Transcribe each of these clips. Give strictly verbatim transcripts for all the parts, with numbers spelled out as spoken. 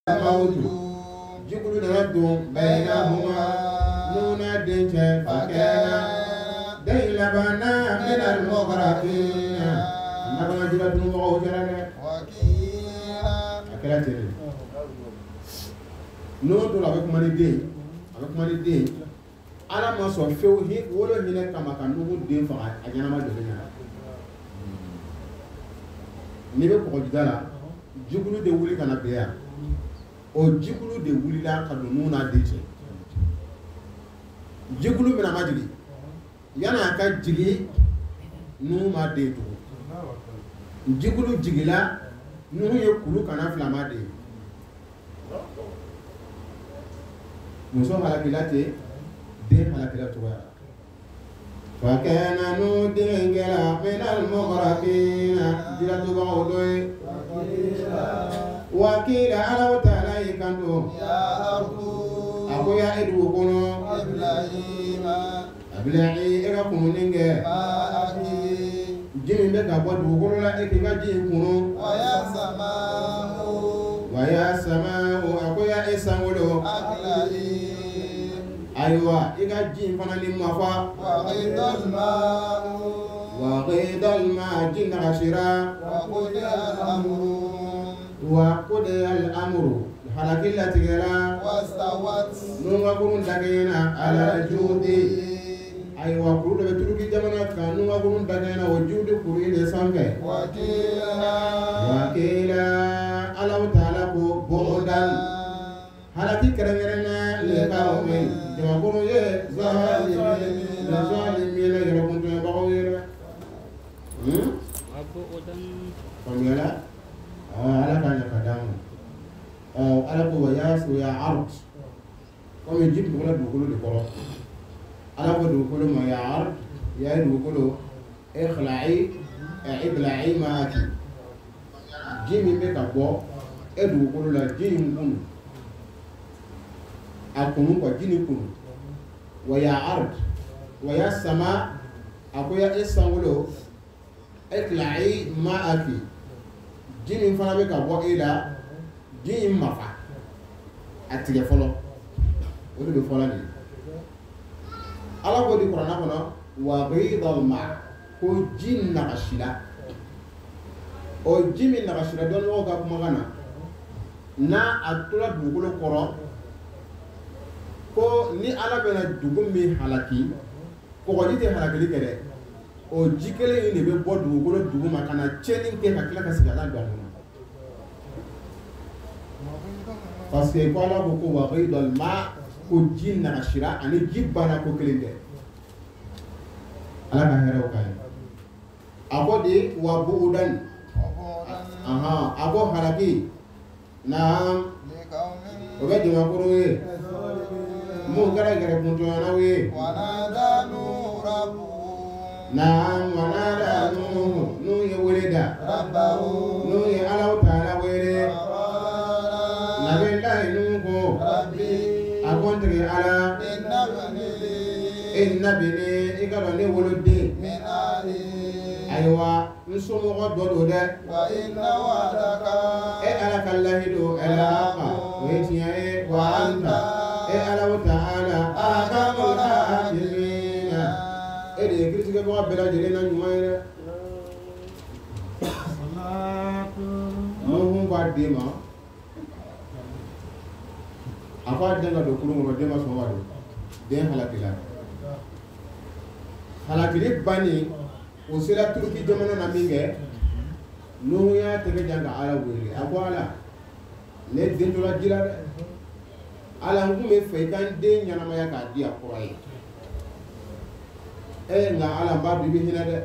mawju jigulu nana don bainahuma nuna denche fakena day labana min al mughraqina nabana jira dum mo jarane wakila akala tere no to la avec mani de avec mani de ala ma so few hi wolo hine kama kan no de fa anyana ma de nyana ni be ko jidala jigulu de wuli kana beya o jigulu de wuli la ka no na de che jigulu mina majigi yana ka jigi nu ma de to jigulu jigila nu ye kulu kana flama de muso halakilate de halakila to ya fa kana nu dingela min al mughraqina dilatu ba'udoi wakila ala ta'ala ikanto ya ardu ako ya edu kono ibrahima abla'i ega kuninge ma aki jimi be ka bodu kono la e ka ji kuno wa ya samau wa ya samau ako ya esangolo akla'i aywa ega ji fana ni mafa wa qidal ma'u wa qidal ma'jin ashira wa qudi al-amru wa qudi al-amru halakilla tigera wastawat nunga kurun dagena ala judi aywa kuru de turuki jamana kan nunga kurun dagena wa judi kuru de sanke wakila wakila ala taala ko bodan halaki kerengena le kaumi jama kuru ye zalimin la zalimin la yara kuntu baqawira hmm abu odan kamera ala kana kadamu ala ko wayasu ya ard ko me jib ko la dugulu de ko ala ko dugulu ma ya ard ya dugulu ikhla'i ibla'i maaki jimi be ka bo e dugulu la jimi kun akunu ko jini kun wa ya ard wa ya sama akoya esangulo ikhla'i maaki jimi fana be ka bo ila jin mafa atige folo o de fola ni ala ko di qur'ana kono wa ghaydal ma ko jin na ashila o jimi na ashila don wo ga kuma kana na atula dugulo koro ko ni ala bena dugum mi halaki ko ko dite halaki kede o jikele ni be bo dugulo duguma kana chenin ke hakila ka sigala do parce que ko ala ko wa ghaydal ma ko jin na ashira ani jibbana ko kelinde ala na hero kay abodi wa buudan aha abo haraki naam o be di makuru ye mu gara gara punto na we wanada nu rabbu naam wanada nu nu ye weleda rabbahu nu ye ala taala wele akontri ala inna bini ikalo ne wolode min ali aywa nsumo ko dodo de wa inna wa'daka e ala kallahi do ala aqa wa tiya e wa anta e ala ta'ala akamul hakimina e de kritika bo bela jele na nyumaire salatu mo hum ba dema apa denga do kuru mo dema so wado den halakila halakile bani o sera turki jamana na minge no ya tege janga ala wele akwala ne den to la jila ala ngume fe kan den nyana maya ka dia korai e nga ala ba bibi hina de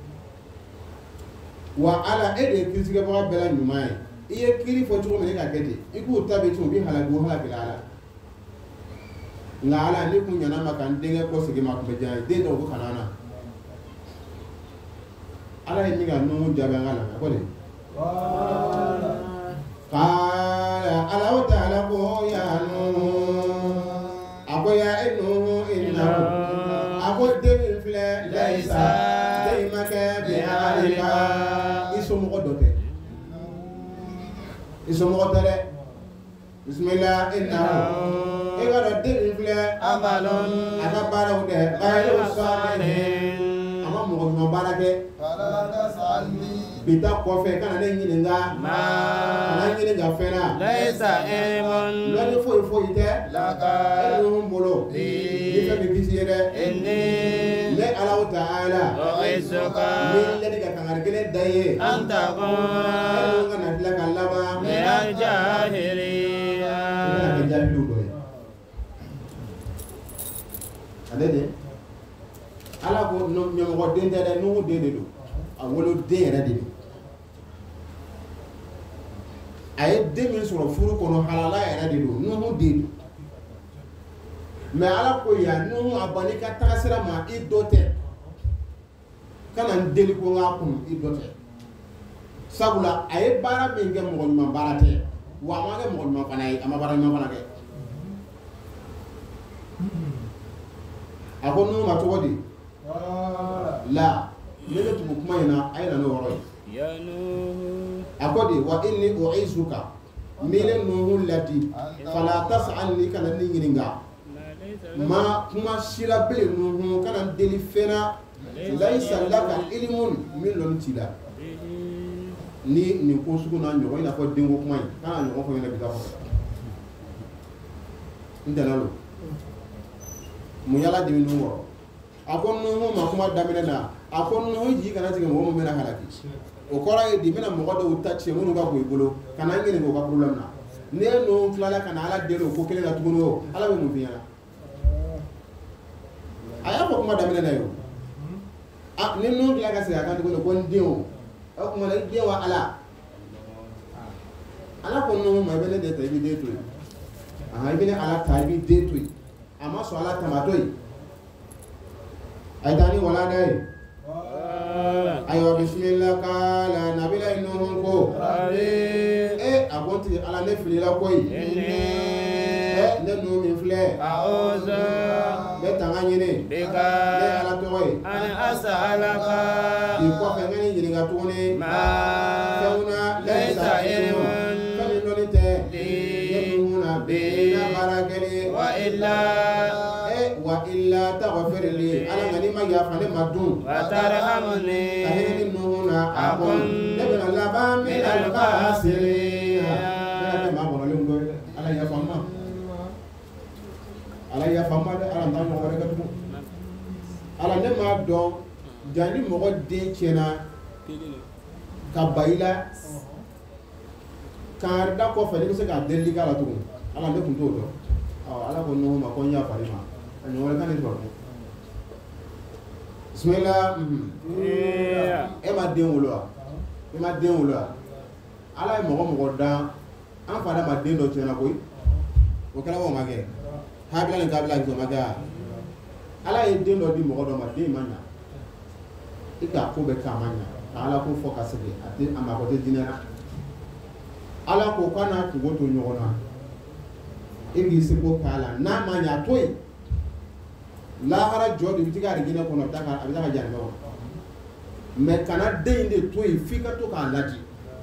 wa ala e de kisige ba bela nyumai iye kiri fo tuko me ka kete iku tabe tu bi halagu halakila ala nga ala ni kun nyana makan dinga ko sigi ma ko jay de do ko kanana ala ni ga no jaga ngala ko le qala ala wa ta'ala ko ya no ako ya inu inna ako de fle laisa de maka bi alika iso mo dote iso mo dote bismillah innahu e ga de infle amalun aka bara ude ghayru salih ama mo mo barake fala tasalni bita ko fe kana ne nyininga ma kana nyininga fena laysa ilmun lo ni fo fo ite laka e mbolo ni fe bi bisire inni le ala ta'ala u'izzuka min le diga kangar gele daye anta qul e ngana la kalaba min al-jahiliya ina ke jabilu do alede ala ko no nyomo den dede no de de do a wolo de yere de ay de min soro furu kono halala yere de do no de mais ala ko ya no abani ka tagasira ma i dote kana ndeli ko nga kun i dote sabula ay bara be ngam mo ma barate wa ma ngam mo ma fanay ama bara ma fanake ako no ma to wodi la lele tumu kuma ina ayna no woro ya nuhu akodi wa inni u'izuka mele nuhu lati fala tas'alni kana ni ngiringa ma kuma sira be nuhu kana deli fena laysa laka ilmun min lon tila ni ni ko suku na nyogo ina ko dengo kuma kana nyogo ko ina biga ko ndalalo mu yala dimi nu woro akon nuhu ma kuma damina na akon nuhu ji kana tige mo mo mena halaki o kora e di mena mo do tachi mo nga ko ibolo kana ngene ko ka problem na ne no flala kana ala delo ko kele na tugono ala be mo biya aya ko kuma damina na yo a ne no gla ka se aka ko ko ndio o kuma na dia wa ala ala ko nuhu ma be ne de tabi de to aha ibe ne ala tabi de to ama so ala tamatoi aitani wala dai ayo bismillah kala nabila inun ko eh agonti ala ne filila koy eh ne no mi fle a'udhu be tanganyine bika ne ala toy an as'alaka di ko fe ngani jini ga tuni ma fauna laysa ilmun kami lolite li yaduna bi na barakali wa illa wa illa taghfir li ala ngani ma ya fane madun wa tarhamni tahini nuhuna akon nebna laba min al-khasirin ala ma bono lengo ala ya famma ala ya famma ala ndan mo wala gatu ala ne ma do jani mo ko de chena ka bayila kar da ko fele se ka deli kala tu ala ne kun to do ala ko no ma ko nya farima ani wala kan ko bismillah e ma den wolo e ma den wolo ala mo mo ko da an fada ma den do tena koy o kala wo mage ha bila ni kabila ko maga ala e den do di mo do ma den manya ika ko be ka manya ala ko fo ka sebe ati ama ko te dinera ala ko kana ku goto nyona e gi se ko kala na manya toy la hara jodi bitiga rigina kono taka abita janbe o me kana de inde toy fika to ka lati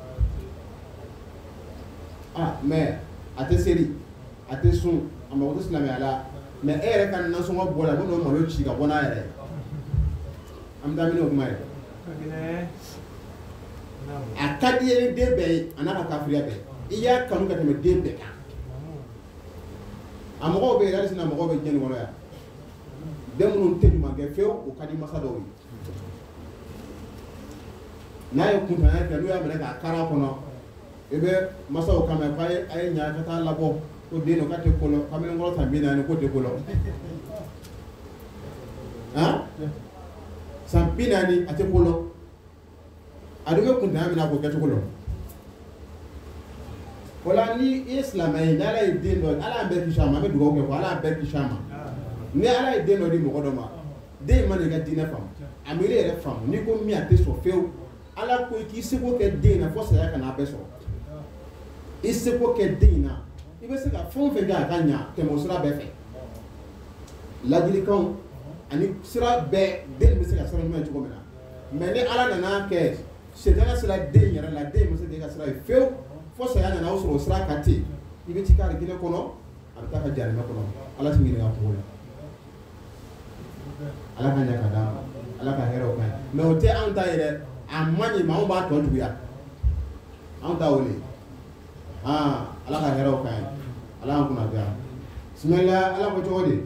ah me ate seri ate sun amma ko islam ala me ere kan na so ngo bola bono malo chi ga bona ere am da mino kuma ere akadi ere de be anaka kafiriya be iya kanu ka teme de be ka amogo be dal sina mogo be jeni wala ya demunu teju mage few o kadi masado yi na yo kunta na ka luya mena ka kara kono ebe masawo kama pa ay nya ka ta labo ko deno ka te kolo kama ngolo tambi na ni ko te kolo ha sampina ni ate kolo adume kunta na ko ke kolo wala ni islam ay dala e deno ala be kishama be dugo ko ala be kishama ni ala e deno di mo godoma de man ga dina fam amire re fam ni ko mi ate so few ala ko ki se ko ke dina fo sa ya kana be so ise ko ke dina ibe se ka fon fe ga kanya te mo sura be fe la dili kan ani sura be den be se ka sura me to mena mais ni ala na ke se dana sura de yara la de mo se de ka sura few fo sa ya na usro sura kati i bɛ ci k'ale kelen kɔnɔ a bɛ taa ka jarimɛ kɔnɔ ala t'i ɲininka o cogo la ala ka ɲɛ ka d'a ma ala ka hɛrɛ o kan ye mais o tɛ anw ta ye dɛ a man ɲi mais anw b'a tɔ juguya anw ta o de ah ala ka hɛrɛ o kan ye ala y'an kunnadiya bismillah ala ko cogo di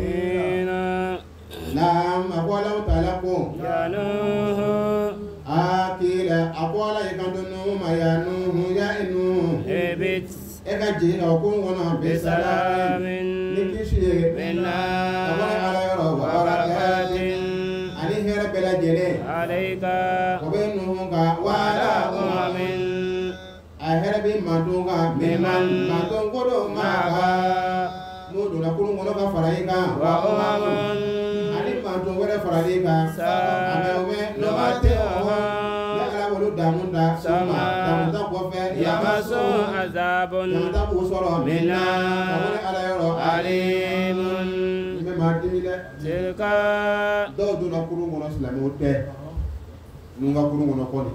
naam a ko ala ta'ala ko ya nuhu akila a ko ala ye kanto nuhu ma ya nuhu ya nuhu ebit e ka jigin ka ko kɔnɔ bisalamin ni kisi ye minna a ko ala yɔrɔ wa barakatin ani hɛrɛ bɛɛ lajɛlen alayka o bɛ nuhu kan wa ala umamin a hɛrɛ bɛ manton kan Miman manton ko do ma kan n'o donna kurun kɔnɔ ka fara i kan wa umamun ani manton wɛrɛ farali kan a bɛ o bɛ nɔgɔ tɛ o ne ala wolo damu da suma damu da kɔfɛ yamasu azabun damu da k'o sɔrɔ minna a ko ne ala yɔrɔ alimun n bɛ maa dimi dɛ tilka dɔw donna kurun kɔnɔ silamɛw tɛ n'u ka kurun kɔnɔ kɔni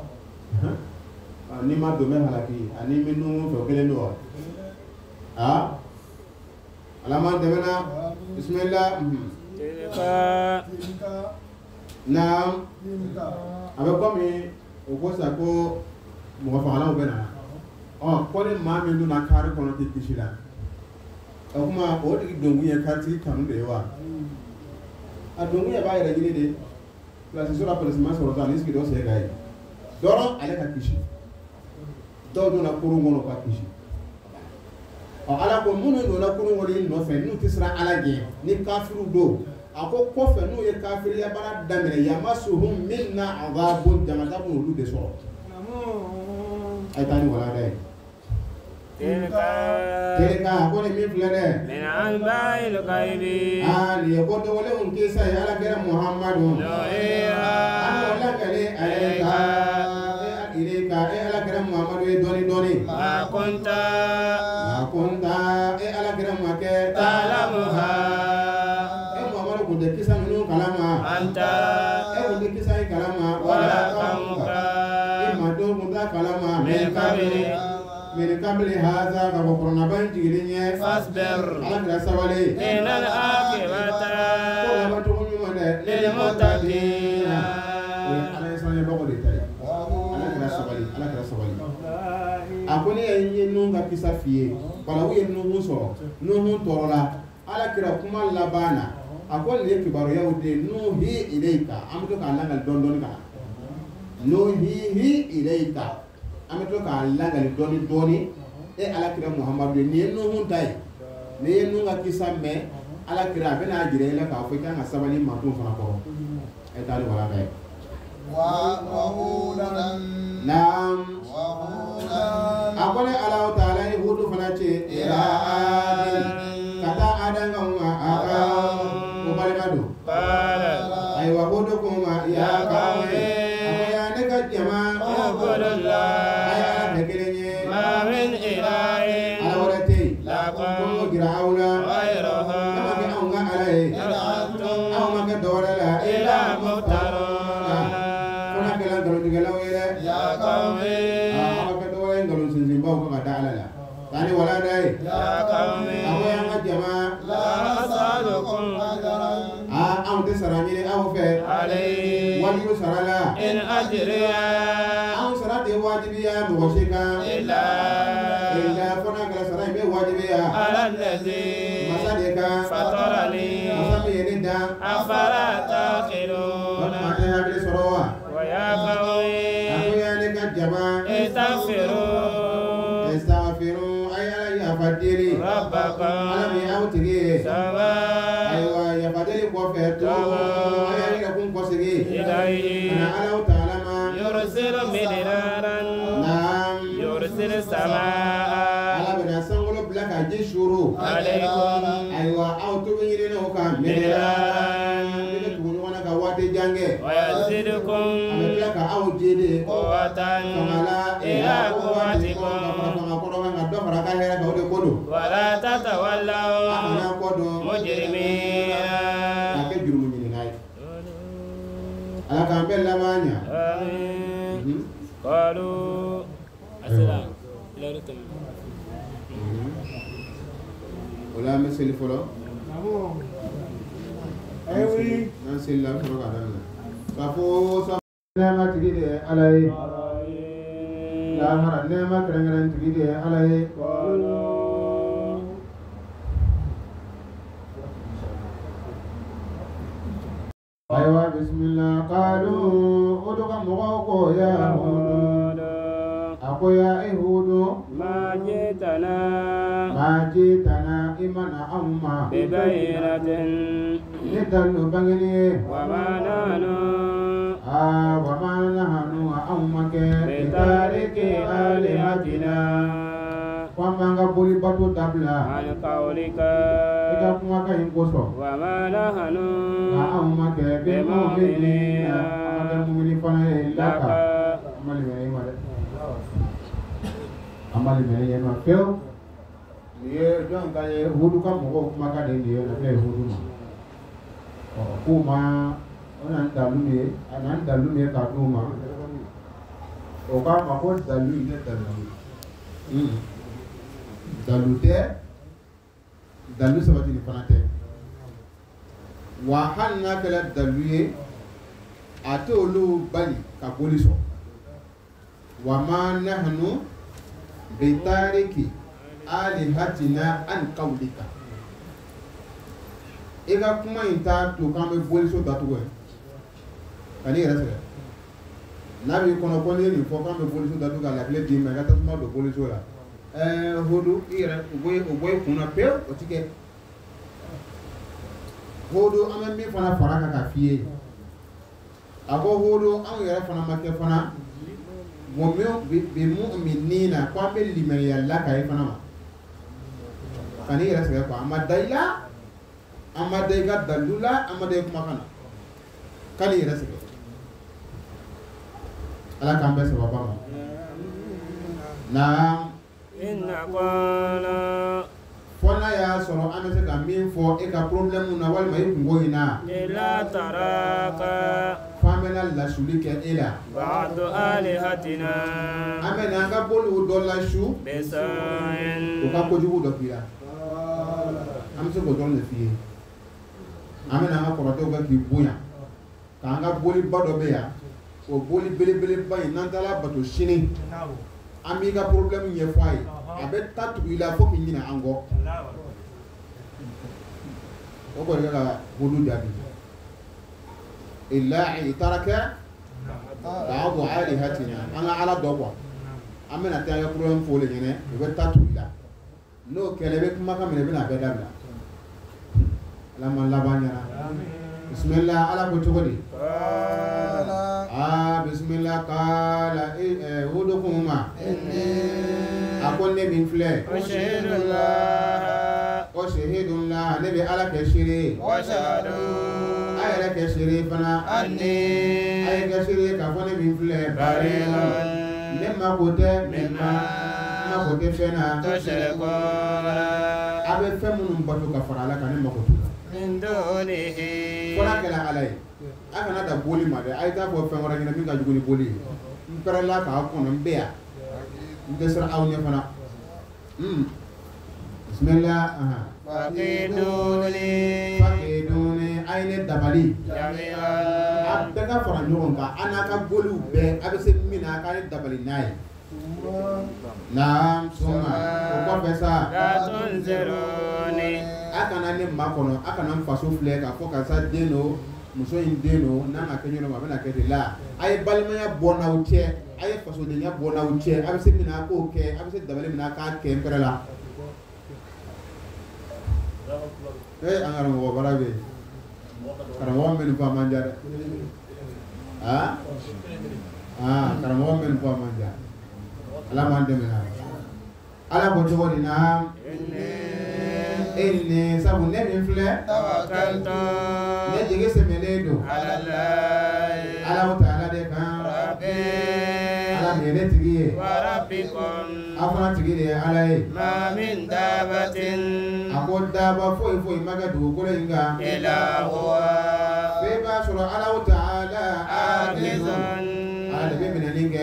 ni ma don bɛ halaki ani minnu fɛ o kelen don wa ah ala ma dɛmɛ na bismillah tilka naam a bɛ komi o ko sa ko mɔgɔ fagalaw bɛ na ɔ ko ni maa min donna kari kɔnɔ tɛ kisi la o kuma o tigi donkun ye karitigi kanu de ye wa a donkun ye b'a yɛrɛ ɲini de pilasi sɔrɔ a pilasi ma sɔrɔ sa ani sigi dɔ sen ka ye dɔrɔn ale ka kisi dɔw donna kurun kɔnɔ ka kisi ɔ ala ko minnu donna kurun kɔnɔ i nɔfɛ n'u tɛ siran ala ɲɛ ni kafiru don a ko kɔfɛ n'u ye kafiriya baara daminɛ yamasuhum minna azabun jamata b'u olu de sɔrɔ a ye taa ni wala dɛ tilka tilka a ko ni min filɛ dɛ min anba'il ghaibi aa nin ye ko dɔgɔlenw kisa ye ala kɛra muhammadu nuhiha an wala kɛlɛ ale ka ile ka e ala kɛra muhammadu ye dɔɔni dɔɔni ma kunta ma kunta e ala kɛra ma kɛ ta'lamuha e muhammadu kun tɛ kisa ninnu kalama anta e kun tɛ kisa in kalama wala qaumuka e ma don kun t'a kalama min qabli min qabli haza ka bɔ kɔrɔnaba in jigilen ɲɛ fasbir ala kɛra sabali innal aqibata ko laban cogo ɲuman dɛ lil muttaqina o ye ala ye sanubagaw de ta ye ala kɛra sabali ala kɛra sabali a ko ne ye nun ka kisa f'i ye wala u ye nuhun sɔrɔ nuhun tɔɔrɔla ala kɛra kuma laban na a ko nin ye kibaruyaw de nuhi ilayka an bɛ to k'a lagali dɔɔni dɔɔni ka na nuhihi ilayka an bɛ to k'a lagali dɔɔni dɔɔni e ala kɛra muhammadu ye nin ye nuhun ta ye nin ye nun ka kisa mɛn ala kɛra a bɛ n'a jira i la k'a fɔ i kan ka sabali mantonw fana kɔrɔ e t'a ni wala ka ye naam a ko ne ala ta'ala ye hudu fana cɛ ila adin ka taa adan kan ma a ka ko balima don ayiwa hudu kun ma ya kawai a ko ya ne ka jama ubudullah a ye ala bɛɛ kelen ye ma min ilahin ala wɛrɛ tɛ yen lakum ko n'o jira aw la ghayruhu ne ma kɛ anw ka ala ye antum aw ma kɛ dɔwɛrɛ la ila muftarun fana kɛla nkalontigɛlaw ye dɛ ya qawmi aw kɛ dɔwɛrɛ ye nkalon sinsinbaw kan ka da ala la taa ni wala da ye ya qawmi a ko y'an ka jama la as'alukum ajran aa anw tɛ sara ɲini aw fɛ alayhi wajibi sara la in ajriya anw sara tɛ wajibiya mɔgɔ si kan illa illa fana kɛra sara in bɛ wajibiya ala allazi masa de kan fatarani masa min ye ne dan afala taqilun walima tɛ hakili sɔrɔ wa wa ya qawmi a ko y'an ne ka jama istaghfiru ɛstaghfiru a ye ala yafa deli rabbakum ala min ye aw tigi ye sama ayiwa yafa deli kɔfɛ tuubu a y'a yɛrɛ kun kɔsegi ilayhi kana alaw ta'ala ma yursilu midraran naam yursilu samaa ala bɛna sankolo bila ka ji suru alaykum ayiwa aw tobi ɲininaw kan midraran ne bɛ tugu ɲɔgɔn na ka waati jan kɛ wa yazidukum a bɛ tila ka aw jede quwwatan fangala ila ka fara quwwatikum fanga kɔrɔ kan ka dɔ fara ka hɛrɛ kan o de ko don wala tatawallaw a kana kɔ dɔn mujrimina k'a kɛ jurumu ɲininka ye ala k'an bɛɛ laban ɲa amin qalu assalam ila rukum Ola an bɛ seli fɔlɔ. Ayi. N'an seli la an bɛ sɔrɔ k'a daminɛ. K'a fɔ sa nɛɛma tigi de ye Ala ye. Lahara nɛɛma kɛrɛnkɛrɛn tigi de ye Ala ye. Ayiwa bisimila kaalu o dɔ ka mɔgɔw ko ya Hudu. A ko ya Hudu. ما جئتنا ما جئتنا إيمانا أمة ببينة ندل بغني وما نحن آه وما نحن أمك بتارك آلهتنا وما نقول بطو دبلا عن قولك إذا كما كان قصو وما نحن أمك بمؤمنين أمك المؤمنين فنه لك أمالي مني مالي أمالي مني ينوى فيو ye don ka ye Hudu ka mɔgɔw kuma ka de ye na kɛ Hudu ma ɔ ko ma ona dalu ye ana dalu ye ka do ma o ka ma ko dalu ye dalu mm dalu tɛ dalu sabati ni fana tɛ wa hali n'a kɛra dalu ye a tɛ olu bali ka boli sɔrɔ wa ma nahnu bi tariki alihatina an qawlika e ka kuma in ta to k'an bɛ boliso datugu ye ka n'i yɛrɛ sɛgɛn n'a b'i kɔnɔ ko n'i ye nin fɔ k'an bɛ boliso datugu ka lakile d'i ma i ka tasuma don boliso la ɛɛ Hudu i yɛrɛ o bɔ o bɔ i kun na pewu o ti kɛ Hudu an bɛ min fana fara kan ka f'i ye a ko Hudu anw yɛrɛ fana ma kɛ fana bi mu'minina ko an bɛ limaniya la ka ye fana ma ka n'i yɛrɛ sɛgɛn quoi an ma da i la an ma da i ka dalu la an ma da i kumakan na ka n'i yɛrɛ sɛgɛn Ala k'an bɛ sababa ma naam inna qala fo n'a y'a sɔrɔ an bɛ se ka min fɔ e ka problème na walima i kungo in na ila taraka f'an bɛna lasuli kɛ e la ba'du alihatina an bɛna an ka boliw dɔ lasu bisain o ka kojugu dɔ k'i la an bɛ se k'o dɔrɔn de f'i ye an bɛna an ka kɔrɔtɛw kɛ k'i bonya k'an ka boliba dɔ bɛ yan o boli belebeleba in n'an taara bato sini an b'i ka problème ɲɛfɔ a ye a bɛ taa tugu i la fo k'i ɲinɛ an kɔ o kɔni kɛ ka Hudu jaabi illa i taara kɛ ba'du alihatina an ka Ala dɔ quoi an bɛna taa an ka problème fɔ o de ɲɛnɛ o bɛ taa tugu i la n'o kɛlɛ i bɛ kumakan minɛ i bɛna a bɛɛ dabila Ala ma laban ɲɛna bismillah Ala ko cogo di ah bismillah kala Hudu kun ma a ko ne min filɛ ashhadullah o shahidullah ne bɛ Ala kɛ seere wa shahadu a yɛrɛ kɛ seere fana anni a ye kɛ seere k'a fɔ ne min filɛ bari'un ne mako tɛ mimma mako tɛ fɛn na tushrikuna a bɛ fɛn minnu bato ka fara Ala kan ne mako t'u la min dunihi fo n'a kɛra Ala ye a kana da boli ma dɛ a ye t'a fɔ fɛn wɛrɛ ɲɛna min ka jugu ni boli ye n pɛrɛla k'a kɔnɔ n bɛ yan n tɛ siran aw ɲɛ fana bismillah fakiduni fakiduni a ye ne dabali jami'an a bɛɛ ka fara ɲɔgɔn kan an n'a ka boliw bɛɛ a bɛ se min na a ka ne dabali n'a ye naam suma o kɔfɛ sa la tunziruni a kana ne makɔnɔ a kana n faso filɛ k'a fɔ karisa den do muso in den do n'an ka kɛ ɲɔgɔn ma a bɛna kɛ de la a ye balimaya bɔ n'aw cɛ a ye fasodenya bɔ n'aw cɛ a bɛ se min na a k'o kɛ a bɛ se dabali min na a k'a kɛ n pɛrɛ la ee an karamɔgɔ bara bɛ yen karamɔgɔ min bɛ nin fɔ a man diya dɛ aa aa karamɔgɔ min bɛ nin fɔ a man diya Ala m'an dɛmɛ n'a ye Ala ko cogo di na e ni sabu ne min filɛ tawakkaltu ne jigi sɛmɛlen don ala Allahi Ala ta Ala de kan rabbi Ala min ye ne tigi ye wa rabbikum a fana tigi de ye Ala ye ma min dabatin a ko daba foyi foyi ma kɛ dugukolo in kan illa huwa bɛɛ b'a sɔrɔ Ala ta Ala akhizun Ala de bɛ minɛni kɛ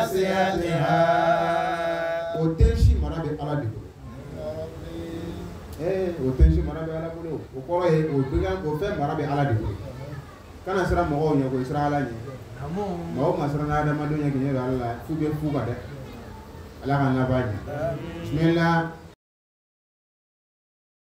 binasiyatiha o den si mara bɛ Ala de bolo eh o tɛ si mara bɛ ala bolo o kɔrɔ ye o bɛ o fɛn mara bɛ ala de bolo kana siran mɔgɔw ɲɛ ko i siran ala ɲɛ mɔgɔw ma siran adamadenw ɲɛ k'i ɲɛ don ala la f'u bɛ fu ka dɛ ala ka laban ɲɛ bismillah